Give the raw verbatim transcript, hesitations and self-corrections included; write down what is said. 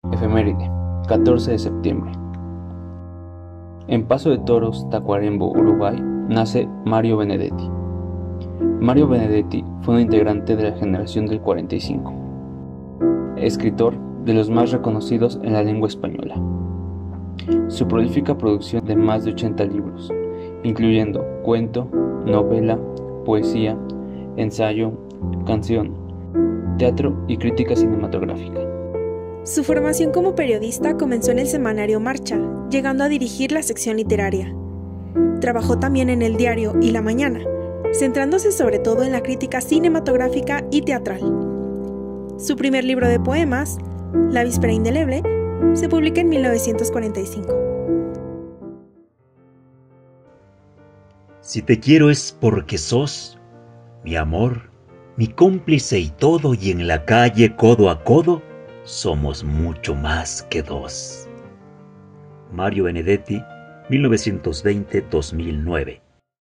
Efeméride, catorce de septiembre. En Paso de Toros, Tacuarembó, Uruguay, nace Mario Benedetti. Mario Benedetti fue un integrante de la generación del cuarenta y cinco, escritor de los más reconocidos en la lengua española. Su prolífica producción de más de ochenta libros, incluyendo cuento, novela, poesía, ensayo, canción, teatro y crítica cinematográfica. Su formación como periodista comenzó en el semanario Marcha, llegando a dirigir la sección literaria. Trabajó también en el diario Y La Mañana, centrándose sobre todo en la crítica cinematográfica y teatral. Su primer libro de poemas, La Víspera Indeleble, se publica en mil novecientos cuarenta y cinco. Si te quiero es porque sos mi amor, mi cómplice y todo, y en la calle codo a codo somos mucho más que dos. Mario Benedetti, mil novecientos veinte a dos mil nueve.